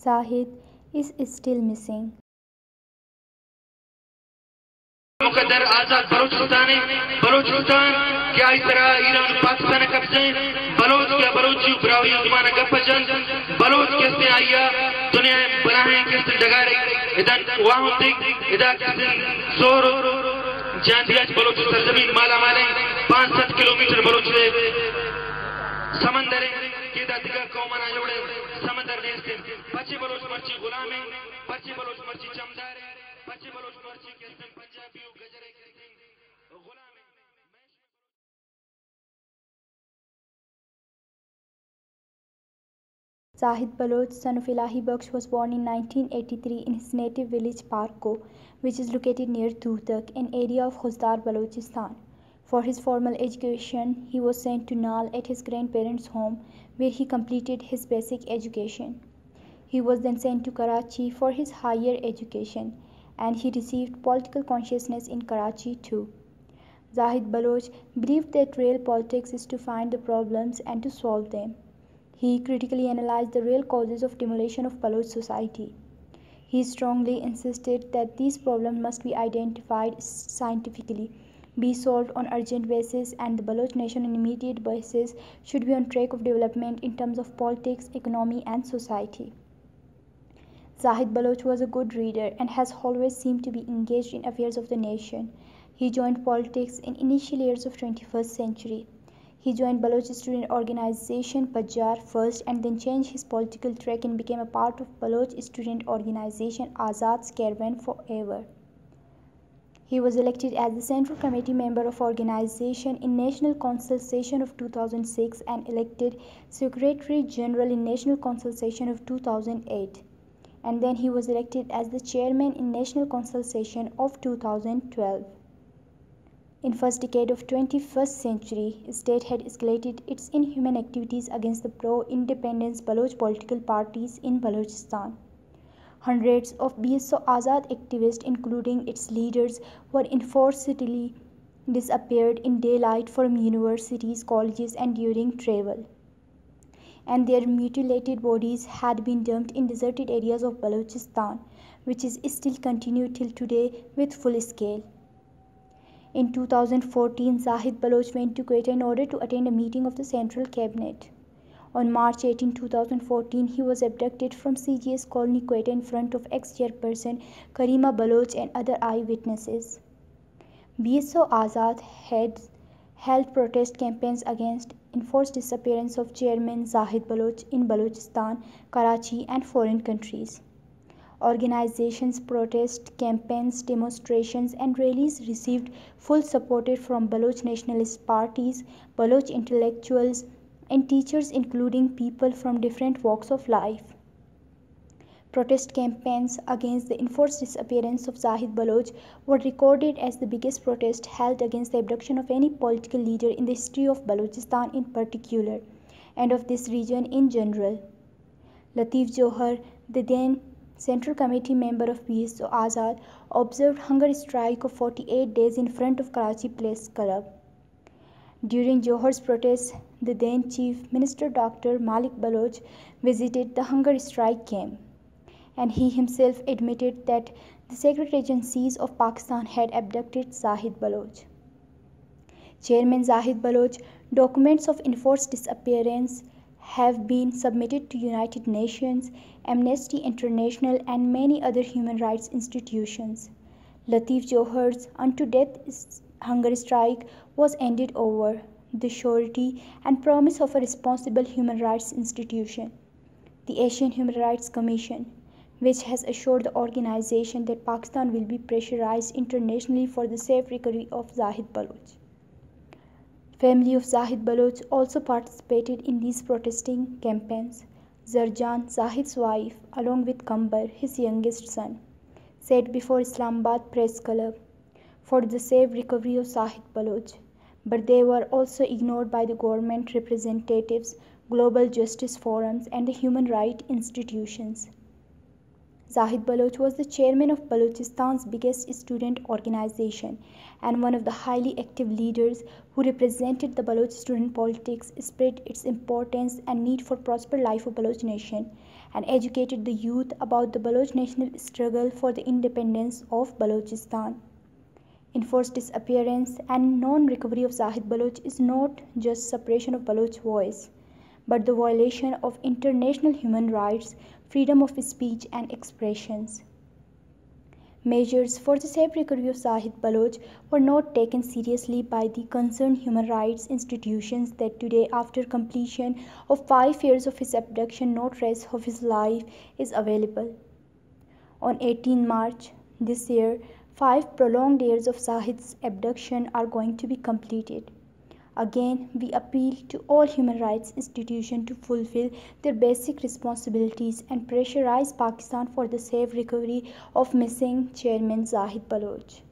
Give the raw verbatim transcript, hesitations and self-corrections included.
Zahid is still missing. मुकद्दर आजाद बलोचिस्तान बलोचिस्तान क्या इस तरह ईरान पाकिस्तान कब्जे बलोच क्या बलोची ब्रावी जमाना गपजन बलोच कैसे आया दुनिया बनाए कैसे डगारे इधर वहाँ तक इधर कैसे जोर जांदियाज बलोच सरजमीन माला माले पाँच सात किलोमीटर बलोच से समंदर के दातिका कौमाना जोड़े समंदर ने से पच्चीस बलोच मर्ची गुलामे पच्चीस बलोच मर्ची चमदारे पच्चीस बलोच मर्ची कैसे पंजाबियों गजरे कैसे गुलामे Zahid Baloch, son of Ilahi Bakhsh, was born in nineteen eighty-three in his native village Parko, which is located near Tuhtak, an area of Khuzdar, Balochistan. For his formal education, he was sent to Nal at his grandparents' home, where he completed his basic education. He was then sent to Karachi for his higher education, and he received political consciousness in Karachi too. Zahid Baloch believed that real politics is to find the problems and to solve them. He critically analyzed the real causes of demolition of Baloch society. He strongly insisted that these problems must be identified scientifically, be solved on urgent basis, and the Baloch nation on immediate basis should be on track of development in terms of politics, economy, and society. Zahid Baloch was a good reader and has always seemed to be engaged in affairs of the nation. He joined politics in initial years of twenty-first century. He joined Baloch student organization Pajjar first and then changed his political track and became a part of Baloch student organization Azad's Caravan forever. He was elected as the Central Committee member of organization in National Council session of two thousand six and elected Secretary General in National Council session of two thousand eight. And then he was elected as the chairman in National Council session of two thousand twelve. In first decade of twenty-first century, state had escalated its inhuman activities against the pro-independence Baloch political parties in Balochistan. Hundreds of B S O Azad activists, including its leaders, were enforcedly disappeared in daylight from universities, colleges, and during travel. And their mutilated bodies had been dumped in deserted areas of Balochistan, which is still continued till today with full scale. In two thousand fourteen, Zahid Baloch went to Quetta in order to attend a meeting of the Central Cabinet. On March eighteenth, two thousand fourteen, he was abducted from C G S Colony Quetta in front of ex-chairperson Karima Baloch and other eyewitnesses. B S O Azad had held protest campaigns against enforced disappearance of Chairman Zahid Baloch in Balochistan, Karachi, and foreign countries. Organizations, protest campaigns, demonstrations, and rallies received full support from Baloch nationalist parties, Baloch intellectuals, and teachers, including people from different walks of life. Protest campaigns against the enforced disappearance of Zahid Baloch were recorded as the biggest protest held against the abduction of any political leader in the history of Balochistan in particular, and of this region in general. Latif Johar, the then Central Committee member of B S O Azad, observed hunger strike of forty-eight days in front of Karachi Place Club. During Johor's protests, the then Chief Minister Doctor Malik Baloch visited the hunger strike camp, and he himself admitted that the secret agencies of Pakistan had abducted Zahid Baloch. Chairman Zahid Baloch, documents of enforced disappearance have been submitted to United Nations, Amnesty International, and many other human rights institutions. Latif Johar's unto death hunger strike was ended over the surety and promise of a responsible human rights institution, the Asian Human Rights Commission, which has assured the organization that Pakistan will be pressurized internationally for the safe recovery of Zahid Baloch. Family of Zahid Baloch also participated in these protesting campaigns. Zarjan, Zahid's wife, along with Kambar, his youngest son, said before Islamabad Press Club for the safe recovery of Zahid Baloch, but they were also ignored by the government representatives, global justice forums, and the human rights institutions. Zahid Baloch was the chairman of Balochistan's biggest student organization and one of the highly active leaders who represented the Baloch student politics, spread its importance and need for prosperous life of Baloch nation, and educated the youth about the Baloch national struggle for the independence of Balochistan. Enforced disappearance and non-recovery of Zahid Baloch is not just suppression of Baloch voice, but the violation of international human rights, freedom of speech and expressions. Measures for the safe recovery of Zahid Baloch were not taken seriously by the concerned human rights institutions that today, after completion of five years of his abduction, no trace of his life is available. On eighteenth March this year, five prolonged years of Zahid's abduction are going to be completed. Again, we appeal to all human rights institutions to fulfill their basic responsibilities and pressurize Pakistan for the safe recovery of missing Chairman Zahid Baloch.